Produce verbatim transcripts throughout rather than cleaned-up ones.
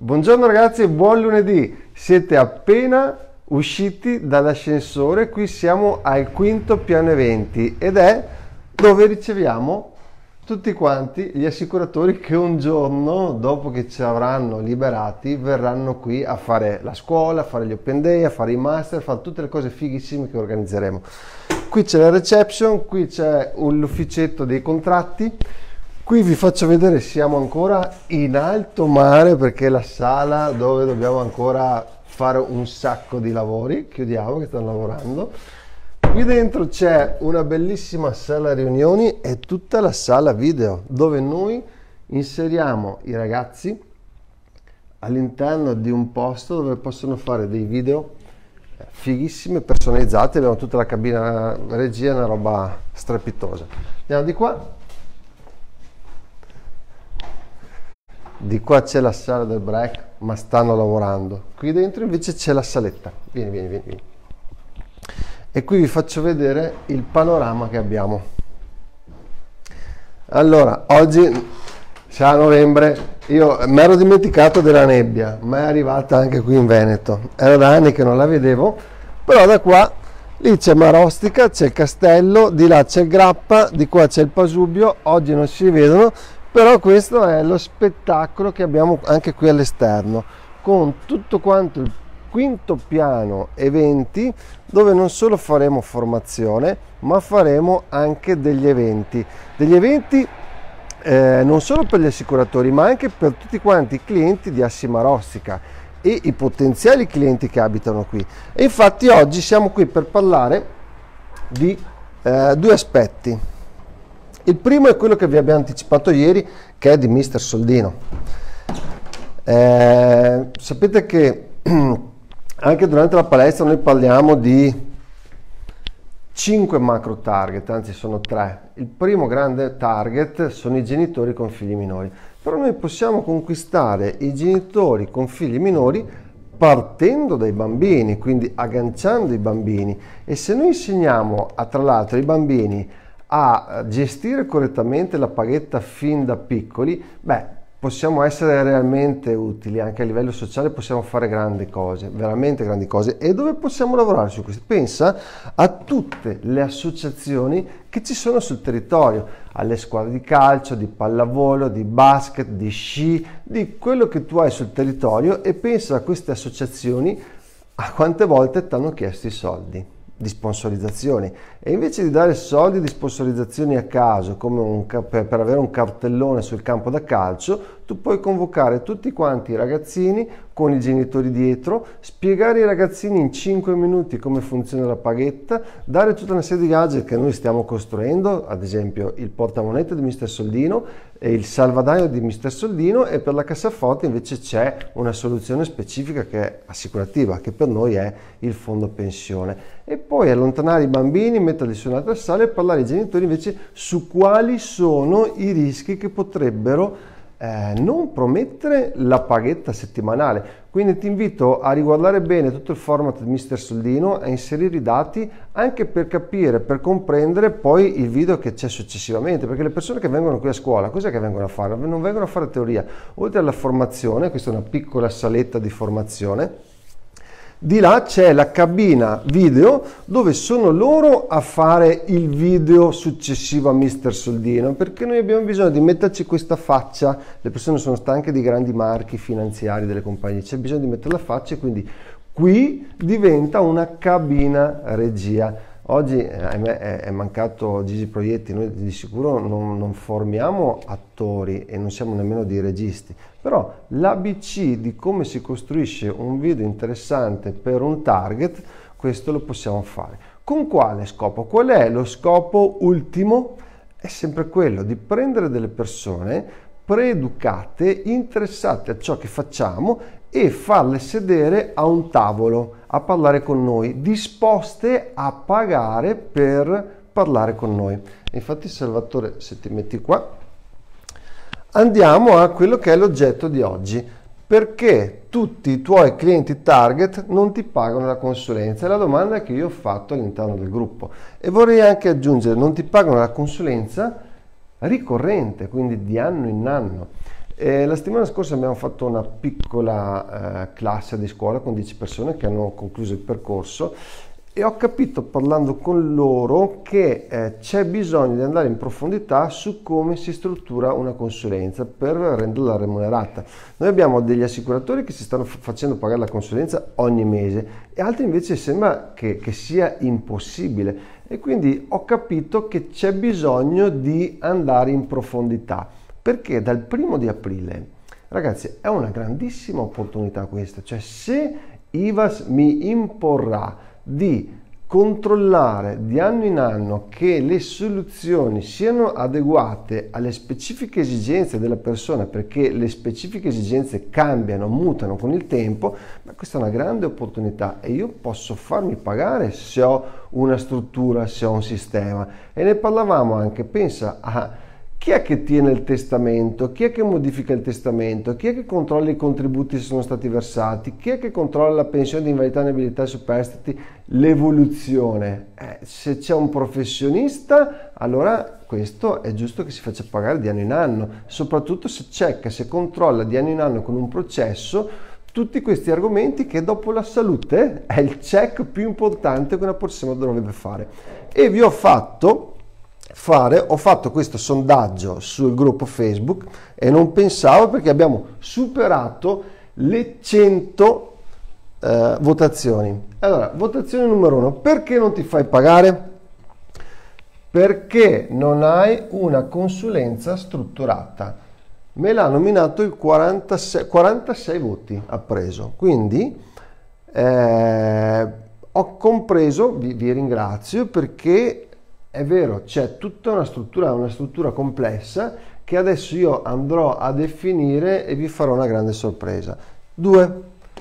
Buongiorno ragazzi, buon lunedì. Siete appena usciti dall'ascensore, qui siamo al quinto piano eventi ed è dove riceviamo tutti quanti gli assicuratori che un giorno, dopo che ci avranno liberati, verranno qui a fare la scuola, a fare gli open day, a fare i master, a fare tutte le cose fighissime che organizzeremo. Qui c'è la reception, qui c'è l'ufficetto dei contratti. Qui vi faccio vedere, siamo ancora in alto mare perché è la sala dove dobbiamo ancora fare un sacco di lavori. Chiudiamo che stanno lavorando. Qui dentro c'è una bellissima sala riunioni e tutta la sala video dove noi inseriamo i ragazzi all'interno di un posto dove possono fare dei video fighissimi, personalizzati. Abbiamo tutta la cabina regia, una roba strepitosa. Andiamo di qua. Di qua c'è la sala del break, ma stanno lavorando. Qui dentro invece c'è la saletta. Vieni, vieni, vieni, vieni. E qui vi faccio vedere il panorama che abbiamo. Allora, oggi, sarà novembre, io mi ero dimenticato della nebbia, ma è arrivata anche qui in Veneto. Era da anni che non la vedevo, però da qua, lì c'è Marostica, c'è il castello, di là c'è il Grappa, di qua c'è il Pasubio, oggi non si vedono, però questo è lo spettacolo che abbiamo anche qui all'esterno, con tutto quanto il quinto piano eventi, dove non solo faremo formazione, ma faremo anche degli eventi. Degli eventi eh, non solo per gli assicuratori, ma anche per tutti quanti i clienti di Assi Marostica e i potenziali clienti che abitano qui. E infatti oggi siamo qui per parlare di eh, due aspetti. Il primo è quello che vi abbiamo anticipato ieri, che è di mister Soldino. Eh, sapete che anche durante la palestra noi parliamo di cinque macro target, anzi sono tre. Il primo grande target sono i genitori con figli minori. Però noi possiamo conquistare i genitori con figli minori partendo dai bambini, quindi agganciando i bambini. E se noi insegniamo a, tra l'altro, i bambini a gestire correttamente la paghetta fin da piccoli, beh, possiamo essere realmente utili anche a livello sociale, possiamo fare grandi cose, veramente grandi cose. E dove possiamo lavorare su questo? Pensa a tutte le associazioni che ci sono sul territorio, alle squadre di calcio, di pallavolo, di basket, di sci, di quello che tu hai sul territorio, e pensa a queste associazioni a quante volte ti hanno chiesto i soldi di sponsorizzazioni, e invece di dare soldi di sponsorizzazioni a caso come un, per, per avere un cartellone sul campo da calcio, tu puoi convocare tutti quanti i ragazzini con i genitori dietro, spiegare ai ragazzini in cinque minuti come funziona la paghetta, dare tutta una serie di gadget che noi stiamo costruendo, ad esempio il portamonete di mister Soldino e il salvadanaio di mister Soldino, e per la cassaforte invece c'è una soluzione specifica che è assicurativa, che per noi è il fondo pensione. E poi allontanare i bambini, metterli su un'altra sala e parlare ai genitori invece su quali sono i rischi che potrebbero eh, non promettere la paghetta settimanale. Quindi ti invito a riguardare bene tutto il format di mister Soldino, a inserire i dati anche per capire, per comprendere poi il video che c'è successivamente, perché le persone che vengono qui a scuola, cos'è che vengono a fare? Non vengono a fare teoria. Oltre alla formazione, questa è una piccola saletta di formazione, di là c'è la cabina video dove sono loro a fare il video successivo a mister Soldino, perché noi abbiamo bisogno di metterci questa faccia. Le persone sono stanche di grandi marchi finanziari delle compagnie, c'è bisogno di mettere la faccia, e quindi qui diventa una cabina regia. Oggi eh, è, è mancato Gigi Proietti, noi di sicuro non, non formiamo attori e non siamo nemmeno dei registi, però l'A B C di come si costruisce un video interessante per un target, questo lo possiamo fare. Con quale scopo? Qual è lo scopo ultimo? È sempre quello di prendere delle persone preeducate, interessate a ciò che facciamo, e farle sedere a un tavolo a parlare con noi, disposte a pagare per parlare con noi. Infatti, Salvatore, se ti metti qua, andiamo a quello che è l'oggetto di oggi. Perché tutti i tuoi clienti target non ti pagano la consulenza? È la domanda che io ho fatto all'interno del gruppo, e vorrei anche aggiungere: non ti pagano la consulenza ricorrente, quindi di anno in anno. Eh, la settimana scorsa abbiamo fatto una piccola eh, classe di scuola con dieci persone che hanno concluso il percorso e ho capito parlando con loro che eh, c'è bisogno di andare in profondità su come si struttura una consulenza per renderla remunerata. Noi abbiamo degli assicuratori che si stanno f- facendo pagare la consulenza ogni mese e altri invece sembra che, che sia impossibile, e quindi ho capito che c'è bisogno di andare in profondità, perché dal primo di aprile, ragazzi, è una grandissima opportunità questa. Cioè, se I V A S mi imporrà di controllare di anno in anno che le soluzioni siano adeguate alle specifiche esigenze della persona, perché le specifiche esigenze cambiano, mutano con il tempo, ma questa è una grande opportunità e io posso farmi pagare se ho una struttura, se ho un sistema. E ne parlavamo anche, pensa a chi è che tiene il testamento, chi è che modifica il testamento, chi è che controlla i contributi se sono stati versati, chi è che controlla la pensione di invalidità, inabilità e superstiti, l'evoluzione. Eh, se c'è un professionista, allora questo è giusto che si faccia pagare di anno in anno, soprattutto se checca, se controlla di anno in anno con un processo tutti questi argomenti, che dopo la salute è il check più importante che una persona dovrebbe fare. E vi ho fatto fare, ho fatto questo sondaggio sul gruppo Facebook e non pensavo, perché abbiamo superato le cento eh, votazioni. Allora, votazione numero uno: perché non ti fai pagare? Perché non hai una consulenza strutturata. Me l'ha nominato il quarantasei, quarantasei voti ha preso, quindi eh, ho compreso, vi, vi ringrazio, perché è vero, c'è tutta una struttura, una struttura complessa che adesso io andrò a definire e vi farò una grande sorpresa. Due,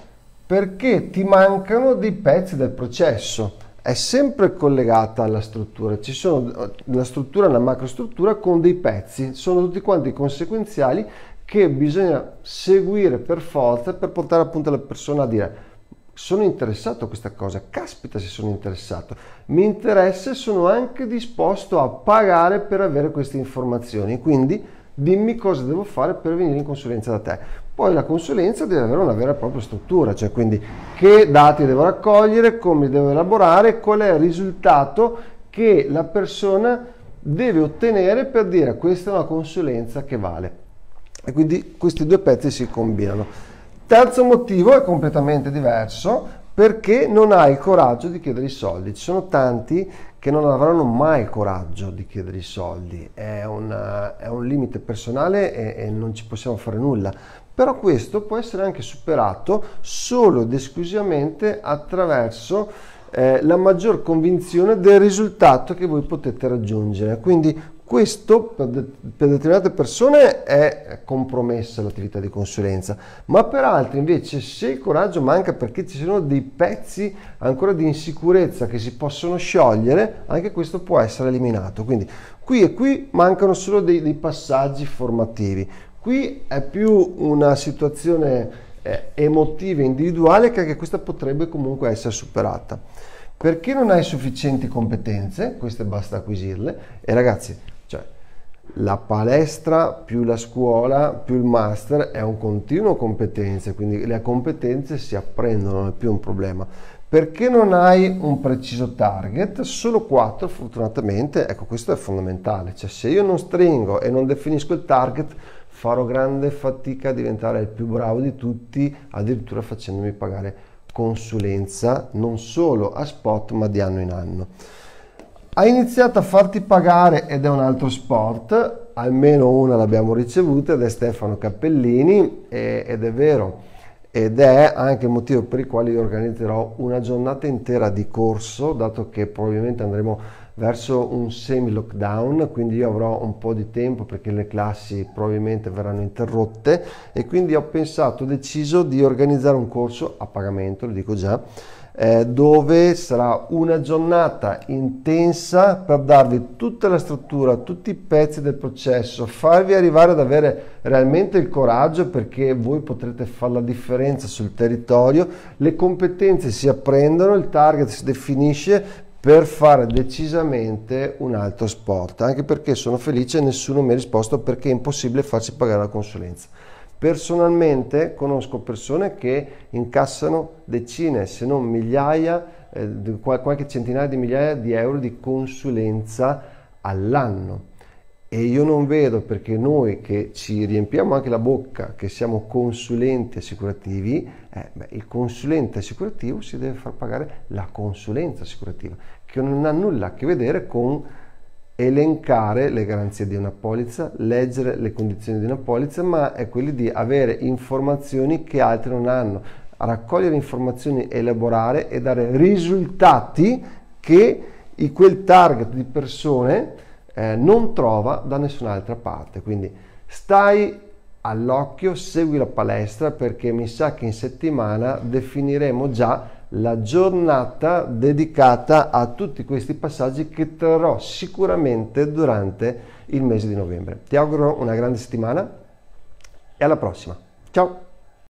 perché ti mancano dei pezzi del processo. È sempre collegata alla struttura, ci sono la struttura, una macrostruttura con dei pezzi, sono tutti quanti conseguenziali che bisogna seguire per forza per portare appunto la persona a dire: sono interessato a questa cosa, caspita se sono interessato, mi interessa e sono anche disposto a pagare per avere queste informazioni, quindi dimmi cosa devo fare per venire in consulenza da te. Poi la consulenza deve avere una vera e propria struttura, cioè quindi che dati devo raccogliere, come devo elaborare, qual è il risultato che la persona deve ottenere per dire: questa è una consulenza che vale. E quindi questi due pezzi si combinano. Terzo motivo è completamente diverso, perché non hai il coraggio di chiedere i soldi. Ci sono tanti che non avranno mai il coraggio di chiedere i soldi, è, una, è un limite personale e, e non ci possiamo fare nulla. Però questo può essere anche superato solo ed esclusivamente attraverso eh, la maggior convinzione del risultato che voi potete raggiungere. Quindi questo per, de- per determinate persone è compromessa l'attività di consulenza, ma per altri invece, se il coraggio manca perché ci sono dei pezzi ancora di insicurezza che si possono sciogliere, anche questo può essere eliminato. Quindi qui e qui mancano solo dei, dei passaggi formativi. Qui è più una situazione eh, emotiva, individuale, che anche questa potrebbe comunque essere superata. Perché non hai sufficienti competenze? Queste basta acquisirle. E ragazzi, cioè, la palestra più la scuola più il master è un continuo competenze, quindi le competenze si apprendono, non è più un problema. Perché non hai un preciso target? Solo quattro, fortunatamente. Ecco, questo è fondamentale. Cioè, se io non stringo e non definisco il target, farò grande fatica a diventare il più bravo di tutti, addirittura facendomi pagare consulenza non solo a spot ma di anno in anno. Hai iniziato a farti pagare ed è un altro sport, almeno una l'abbiamo ricevuta ed è Stefano Cappellini, e, ed è vero, ed è anche il motivo per il quale io organizzerò una giornata intera di corso, dato che probabilmente andremo verso un semi lockdown, quindi io avrò un po' di tempo perché le classi probabilmente verranno interrotte, e quindi ho pensato, ho deciso di organizzare un corso a pagamento, lo dico già, eh, dove sarà una giornata intensa per darvi tutta la struttura, tutti i pezzi del processo, farvi arrivare ad avere realmente il coraggio, perché voi potrete fare la differenza sul territorio, le competenze si apprendono, il target si definisce per fare decisamente un altro sport, anche perché sono felice, nessuno mi ha risposto perché è impossibile farsi pagare la consulenza. Personalmente conosco persone che incassano decine, se non migliaia, eh, qualche centinaia di migliaia di euro di consulenza all'anno. E io non vedo perché noi che ci riempiamo anche la bocca che siamo consulenti assicurativi, eh, beh, il consulente assicurativo si deve far pagare la consulenza assicurativa, che non ha nulla a che vedere con elencare le garanzie di una polizza, leggere le condizioni di una polizza, ma è quelli di avere informazioni che altri non hanno, raccogliere informazioni, elaborare e dare risultati che quel target di persone eh, non trova da nessun'altra parte. Quindi stai all'occhio, segui la palestra, perché mi sa che in settimana definiremo già la giornata dedicata a tutti questi passaggi che terrò sicuramente durante il mese di novembre. Ti auguro una grande settimana e alla prossima. Ciao!